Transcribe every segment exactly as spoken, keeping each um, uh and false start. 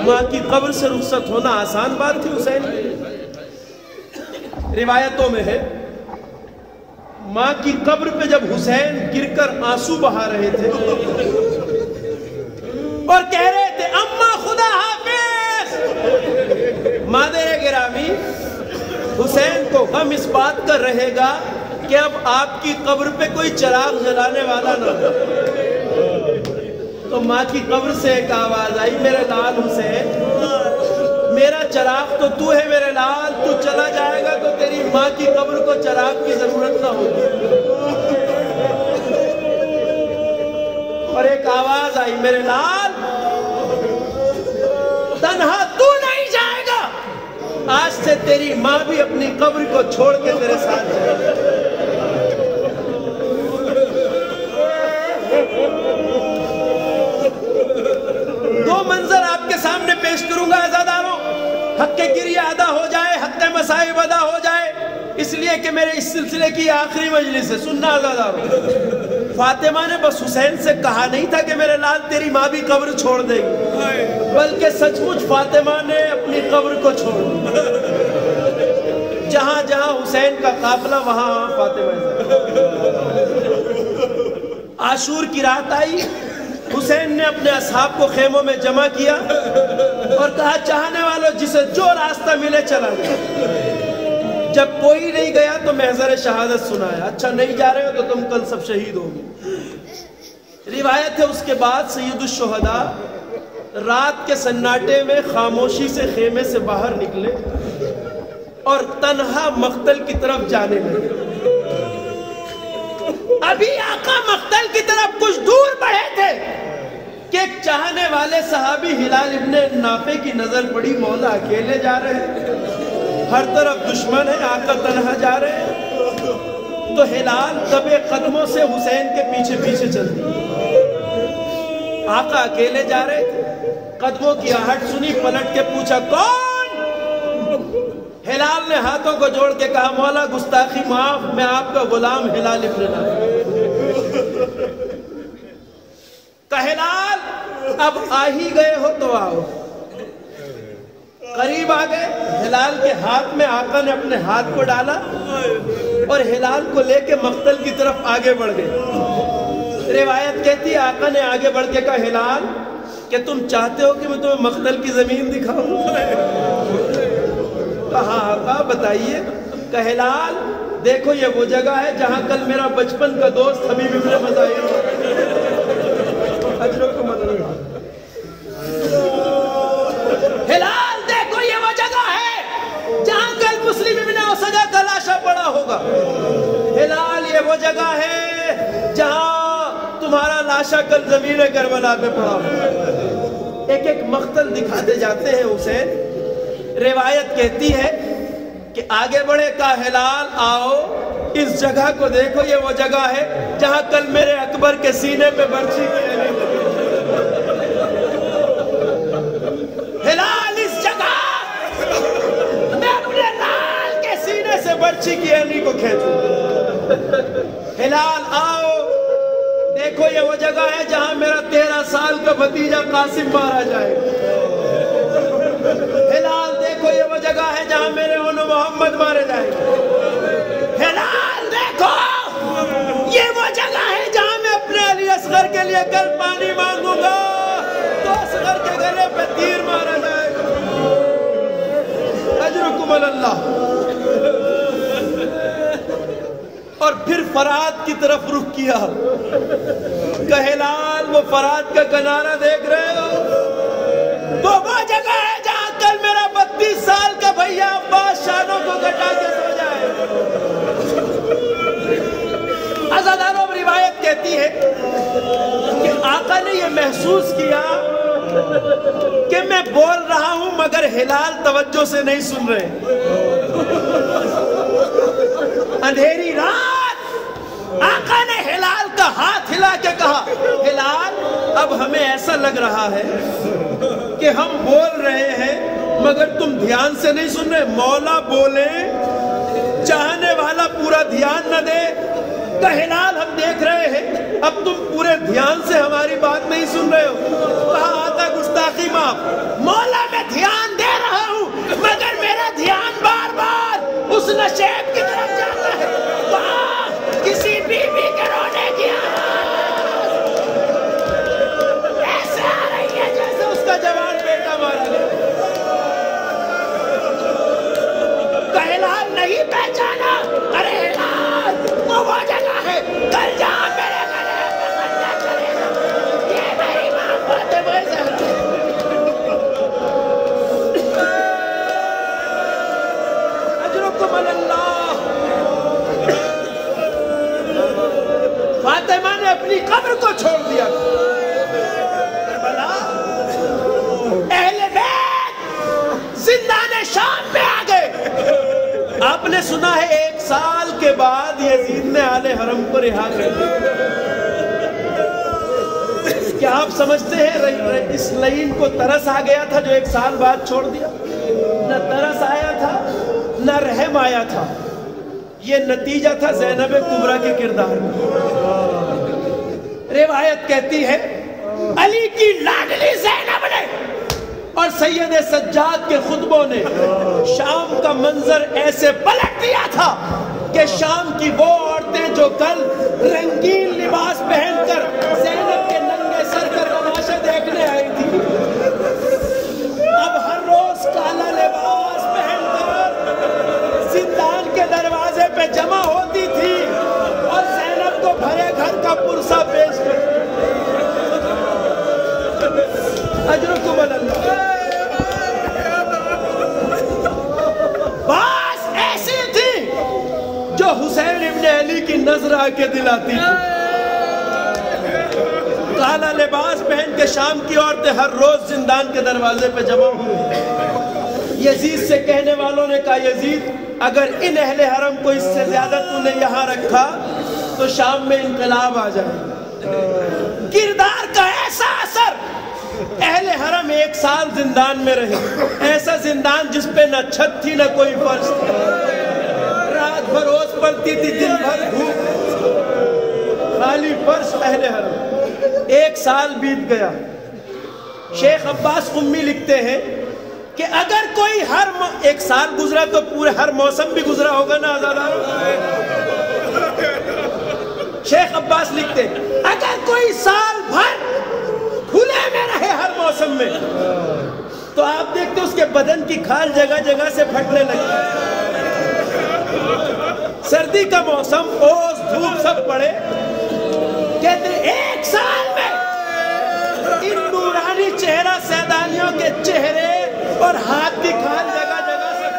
ماں کی قبر سے رخصت ہونا آسان بات تھی حسین کی؟ روایتوں میں ہے ماں کی قبر پہ جب حسین گر کر آنسو بہا رہے تھے اور کہہ رہے تھے اماں خدا حافظ، مادر گرامی حسین کو غم اس بات کا رہے گا کہ اب آپ کی قبر پہ کوئی چراغ جلانے والا نہ ہو۔ تو ماں کی قبر سے ایک آواز آئی، میرے لال حسین، میرا چراغ تو تو ہے میرے لال، تو چلا جائے گا تو تیری ماں کی قبر کو چراغ کی ضرورت نہ ہوگی۔ اور ایک آواز آئی، میرے لال تنہا تو نہیں جائے گا، آج سے تیری ماں بھی اپنی قبر کو چھوڑ کے تیرے ساتھ جائے گا۔ دو منظر آپ کے سامنے پیش کروں گا عزاداروں، حق گریہ ادا ہو جائے، حق مصائب ادا ہو جائے، اس لیے کہ میرے اس سلسلے کی آخری مجلس ہے۔ سننا عزاداروں، فاطمہ نے بس حسین سے کہا نہیں تھا کہ میرے لال تیری ماں بھی قبر چھوڑ دے گی، بلکہ سچ مچ فاطمہ نے اپنی قبر کو چھوڑ دی۔ جہاں جہاں حسین کا قافلہ وہاں وہاں فاطمہ۔ عاشور کی رات آئی، حسین نے اپنے اصحاب کو خیموں میں جمع کیا اور کہا چاہنے والوں جسے جو راستہ ملے چلا جائے۔ جب کوئی نہیں گیا تو محضر شہادت سنایا، اچھا نہیں جا رہے ہو تو تم کل سب شہید ہوگے۔ روایت ہے اس کے بعد سید الشہداء رات کے سناٹے میں خاموشی سے خیمے سے باہر نکلے اور تنہا مقتل کی طرف جانے لگے۔ ابھی آقا مقتل کی طرف کچھ دور بڑھے تھے کہ ایک چاہنے والے صحابی ہلال ابن نافع کی نظر پڑی، مولا اکیلے جا رہے ہیں، ہر طرف دشمن ہے، آقا تنہا جا رہے ہیں۔ تو ہلال دبے قدموں سے حسین کے پیچھے پیچھے چل دی۔ آقا اکیلے جا رہے تھے، قدموں کی آہٹ سنی، پلٹ کے پوچھا کون؟ ہلال نے ہاتھوں کو جوڑ کے کہا مولا گستاخی معاف، میں آپ کا غلام ہلال ابن نافع۔ کہ ہلال اب آ ہی گئے ہو تو آؤ۔ قریب آ گئے، ہلال کے ہاتھ میں آقا نے اپنے ہاتھ کو ڈالا اور ہلال کو لے کے مقتل کی طرف آگے بڑھ گئے۔ روایت کہتی ہے آقا نے آگے بڑھ کے کہا ہلال کہ تم چاہتے ہو کہ میں تمہیں مقتل کی زمین دکھاؤں؟ کہا آقا بتائیے۔ کہ ہلال دیکھو یہ وہ جگہ ہے جہاں کل میرا بچپن کا دوست حبیب ابن مظاہر ہوا۔ اجرکم اللہ۔ ہلال دیکھو یہ وہ جگہ ہے جہاں کل مسلم ابن اسغر کا لاشا پڑا ہوگا۔ ہلال یہ وہ جگہ ہے جہاں تمہارا لاشا کل زمین کربلا پہ پڑا ہوگا۔ ایک ایک مقتل دکھاتے جاتے ہیں حسین۔ روایت کہتی ہے کہ آگے بڑھے کہا ہلال آؤ اس جگہ کو دیکھو، یہ وہ جگہ ہے جہاں کل میرے اکبر کے سینے پہ برچھی کی علی۔ ہلال اس جگہ میں اپنے لال کے سینے سے برچھی کی علی کو کھینچوں۔ ہلال آؤ دیکھو یہ وہ جگہ ہے جہاں میرا تیرہ سال کا بھتیجا قاسم مارا جائے۔ ہلال دیکھو یہ وہ جگہ ہے جہاں میرے انو محمد مارے جائیں۔ ہلال دیکھو یہ وہ جگہ ہے جہاں میں اپنے علی اصغر کے لیے کل پانی مانگوں گا تو اصغر کے گلے پہ تیر مارا جائے گا۔ اجرکم اللہ۔ اور پھر فرات کی طرف رخ کیا کہ ہلال وہ فرات کا کنارہ دیکھ رہے ہو، وہ وہ جگہ ہے جہاں کل میرا بتیس سال کا بھیا عباس شانوں کو گٹا کے سو جائے۔ عزاداروں روایت کہتی ہے کہ آقا نے یہ محسوس کیا کہ میں بول رہا ہوں مگر ہلال توجہ سے نہیں سن رہے۔ اندھیری رات آقا نے ہلال کا ہاتھ ہلا کے کہا ہلال اب ہمیں ایسا لگ رہا ہے کہ ہم بول رہے ہیں مگر تم دھیان سے نہیں سن رہے۔ مولا بولے چاہنے والا پورا دھیان نہ دے۔ کہ ہلال ہم دیکھ رہے ہیں اب تم پورے دھیان سے ہماری بات نہیں سن رہے ہو۔ کہا آقا گستاخی معاف، مولا شیب کی طرف جاتا ہے، وہاں کسی بی بی کے رونے کی آواز ایسے آ رہی ہے جیسے اس کا جوان بیٹا مارا گیا۔ کہلان نہیں پہچانا، ارے اعلان وہ وہ جگہ ہے کل جہاں میرے گلے پہ خندہ کرے گا، یہ میری ماں فاطمہ زہرا۔ اجرکم اللہ۔ فاطمہ نے اپنی قبر کو چھوڑ دیا، کربلا اہل بیت زندان شام میں آ گئے۔ آپ نے سنا ہے ایک سال کے بعد یزید نے آل حرم کو رہا کر دیا۔ کیا آپ سمجھتے ہیں اس لعین کو ترس آ گیا تھا جو ایک سال بعد چھوڑ دیا؟ نہ ترس آیا تھا نہ رحم آیا تھا، یہ نتیجہ تھا زینب کبریٰ کے کردار میں۔ روایت کہتی ہے علی کی لاڈلی زینب نے اور سید سجاد کے خطبوں نے شام کا منظر ایسے پلٹ دیا تھا کہ شام کی وہ عورتیں جو کل رنگین لباس پہن کر زینب کے ننگے سر کا تماشا دیکھنے آئی تھی، اب ہر روز کالا لباس پہن کر زندان کے دروازے پہ جمع ہوتی تھی اور زینب کو بھرے گھر کا پرسہ پیش کرتی۔ اجرکم اللہ۔ باس ایسی تھی جو حسین ابن علی کی نظر آ کے دلاتی تھی۔ کالا لباس پہن کے شام کی عورتیں ہر روز زندان کے دروازے پہ جمع ہوئی۔ یزید سے کہنے والوں نے کہا یزید اگر ان اہل حرم کو اس سے زیادہ تو نے یہاں رکھا تو شام میں انقلاب آ جائے۔ کردار کا ایسا اثر، اہل حرم ایک سال زندان میں رہے، ایسا زندان جس پہ نہ چھت تھی نہ کوئی فرش تھا، رات بھر اوس پڑتی تھی، دن بھر دھوپ، خالی فرش اہل حرم۔ ایک سال بیت گیا۔ شیخ عباس قمی لکھتے ہیں کہ اگر کوئی ہر م... ایک سال گزرا تو پورے ہر موسم بھی گزرا ہوگا نا آزادار۔ شیخ عباس لکھتے ہیں اگر کوئی سال بھر کھلے میں رہے ہر موسم میں تو آپ دیکھتے اس کے بدن کی کھال جگہ جگہ سے پھٹنے لگی۔ سردی کا موسم اوس دھوپ سب پڑے، کہتے ایک سال میں ان نورانی چہرہ سیدانیوں کے چہرے اور ہاتھ کی کھال جگہ جگہ سے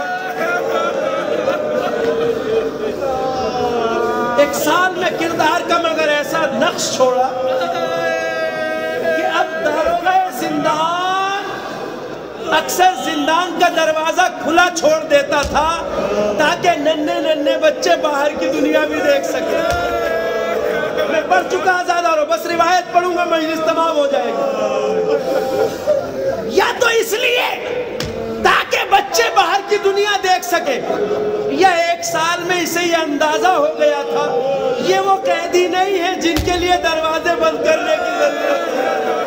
پھٹنے۔ ایک سال میں کردار کا مگر ایسا نقش چھوڑا کہ اب داروغہ زندان اکثر زندان کا دروازہ کھلا چھوڑ دیتا تھا تاکہ ننھے ننھے بچے باہر کی دنیا بھی دیکھ سکیں۔ میں پڑھ چکا آزادار ہوں، بس روایت پڑھوں گا مجلس تمام ہو جائے گی۔ یا تو اس لیے تاکہ بچے باہر کی دنیا دیکھ سکے، یا ایک سال میں اسے یہ اندازہ ہو گیا تھا یہ وہ قیدی نہیں ہے جن کے لیے دروازے بند کرنے کی ضرورت ہے۔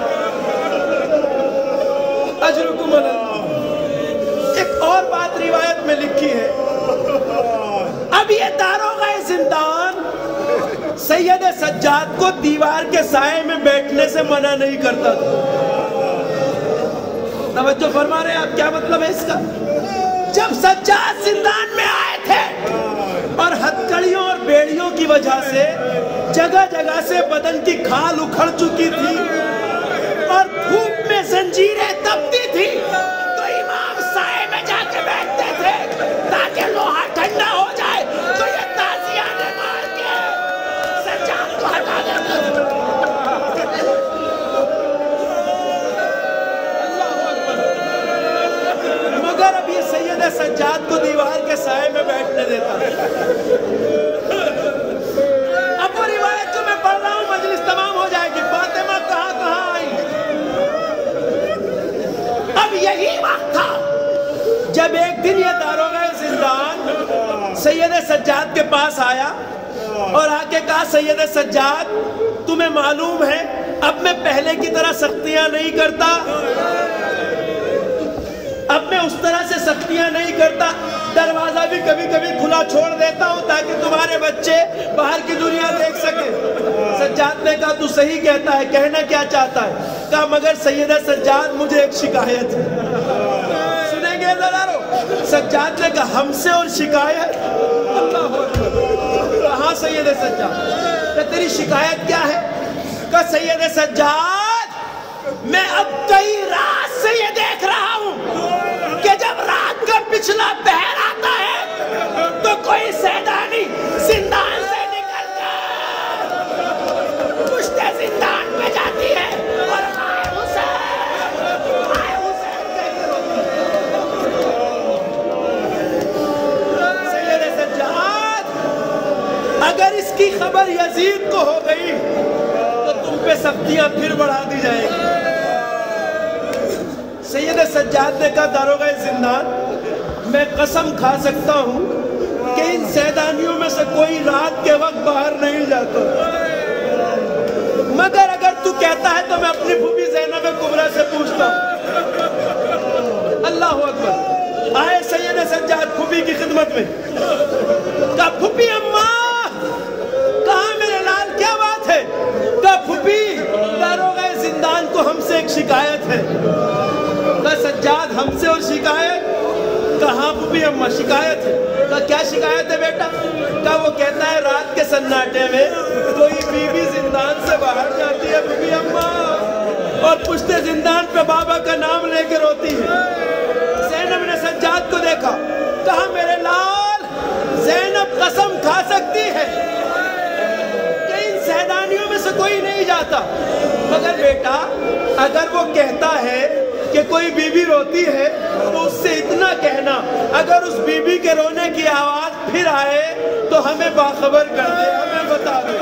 اجرکم اللہ۔ ایک اور بات روایت میں لکھی ہے، اب یہ داروغہ زندان سید سجاد کو دیوار کے سائے میں بیٹھنے سے منع نہیں کرتا تھا۔ توجہ فرما رہے ہیں آپ؟ کیا مطلب ہے اس کا؟ جب سجاد زندان میں آئے تھے اور ہتھکڑیوں اور بیڑیوں کی وجہ سے جگہ جگہ سے بدن کی کھال اکھڑ چکی تھی اور دھوپ میں زنجیریں تپتی تھی تو امام سائے میں جا کے بیٹھتے تھے تاکہ لوہا ٹھنڈا ہو جائے تو یہ تازیہ نے مار کے سجاد کو ہٹا دیتے تھے۔ مگر اب یہ سید سجاد کو دیوار کے سائے میں بیٹھنے دیتا ہے۔ اب وہ روایت جو میں پڑھ رہا ہوں مجلس تمام ہو جائے گی، فاطمہ کہاں کہاں آئی۔ اب یہی وقت تھا جب ایک دن یہ داروغہ زندان سید سجاد کے پاس آیا اور آ کے کہا سید سجاد تمہیں معلوم ہے اب میں پہلے کی طرح سختیاں نہیں کرتا، اب میں اس طرح سے سختیاں نہیں کرتا، دروازہ بھی کبھی کبھی کھلا چھوڑ دیتا ہوں تاکہ تمہارے بچے باہر کی دنیا دیکھ سکیں۔ سجاد نے کہا تو صحیح کہتا ہے، کہنا کیا چاہتا ہے؟ کہا مگر سیدہ سجاد مجھے ایک شکایت ہے۔ سنیں گے ذرا؟ سجاد نے کہا ہم سے اور شکایت؟ اللہ اکبر۔ کہاں سید سجاد؟ کہ تیری شکایت کیا ہے؟ کہ سید سجاد میں اب کئی رات سے یہ دیکھ رہا ہوں کہ جب رات کا پچھلا پہر آتا ہے تو کوئی سیدانی زندان سے نکل کر پشتے زندان پہ جاتی ہے اور آئے حسین آئے حسین کہتے رہتی ہے۔ سید سجاد اگر اس کی خبر یزید کو ہو گئی تو تم پہ سختیاں پھر بڑھا دی جائیں گی۔ سید سجاد نے کہا داروغہ زندان میں قسم کھا سکتا ہوں کہ ان سیدانیوں میں سے کوئی رات کے وقت باہر نہیں جاتا، مگر اگر تو کہتا ہے تو میں اپنی پھوپھی زینب کبریٰ سے پوچھتا ہوں۔ اللہ اکبر۔ آئے سید سجاد پھوپھی کی خدمت میں، کہا پھوپھی اماں، کہاں میرے لال کیا بات ہے؟ کہا پھوپھی داروغہ زندان کو ہم سے ایک شکایت ہے۔ کہا سجاد ہم سے اور شکایت؟ کہاں پھوپھی اماں شکایت ہے؟ کہا کیا شکایت ہے بیٹا؟ کہا وہ کہتا ہے رات کے سناٹے میں کوئی بی بی زندان سے باہر جاتی ہے پھوپھی اماں اور پشتے زندان پہ بابا کا نام لے کے روتی ہے۔ زینب نے سجاد کو دیکھا، کہا میرے لال زینب قسم کھا سکتی ہے کہ ان سیدانیوں میں سے کوئی نہیں جاتا، مگر بیٹا اگر وہ کہتا ہے کہ کوئی بی بی روتی ہے تو اس سے اتنا کہنا اگر اس بی بی کے رونے کی آواز پھر آئے تو ہمیں باخبر کر دے، ہمیں بتا دے۔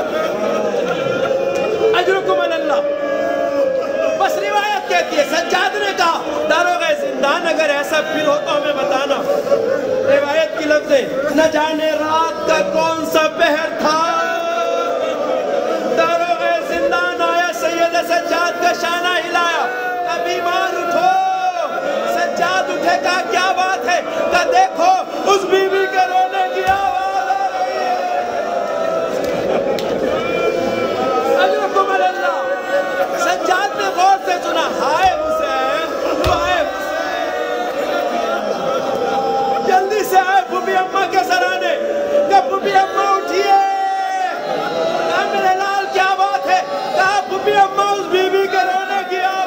اجرکم اللہ۔ بس روایت کہتی ہے سجاد نے کہا داروغہ زندان اگر ایسا پھر ہو تو ہمیں بتانا۔ روایت کی لفظیں نہ جانے رات کا کون سا پہر تھا، داروغہ زندان آیا سید سجاد کا شانہ ہلایا، بیمار اٹھو۔ سجاد اٹھے، کہا کیا بات ہے؟ کہا دیکھو اس بی بی کے رونے کی آواز آ رہی ہے۔ اجرکم اللہ۔ سجاد نے غور سے سنا، ہائے حسین ہائے حسین، جلدی سے آئے پھوپھی اماں کے سرانے۔ کہا پھوپھی اماں اٹھیے۔ کہا میرے لال کیا بات ہے؟ کہا پھوپھی اماں اس بی بی کے رونے کی آواز۔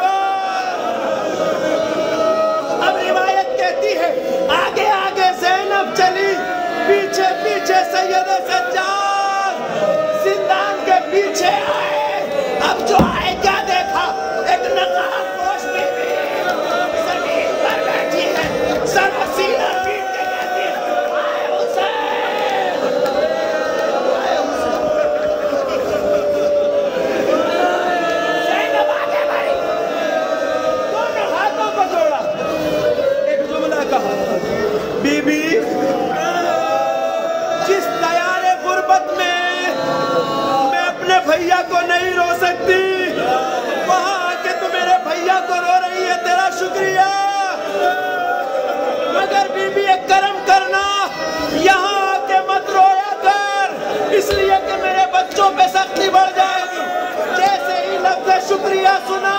اب روایت کہتی ہے آگے آگے زینب چلی، پیچھے پیچھے سید سجاد زندان کے پیچھے آئے۔ اب جو آئے کیا دیکھا؟ ایک نقاب پوش بی بی زمین پر بیٹھی ہے، سر و سینہ پیٹ کے کہتی ہے آئے حسین آئے حسین۔ زینب آگے بڑھی، دونوں ہاتھوں کو جوڑا، ایک جملہ کہا، بی بی جس دیار غربت میں میں اپنے بھیا کو نہیں رو سکتی، وہاں آ کے تو میرے بھیا کو رو رہی ہے، تیرا شکریہ، مگر بی بی ایک کرم کرنا، یہاں آ کے مت رویا کر، اس لیے کہ میرے بچوں پہ سختی بڑھ جائے گی۔ جیسے ہی لفظ شکریہ سنا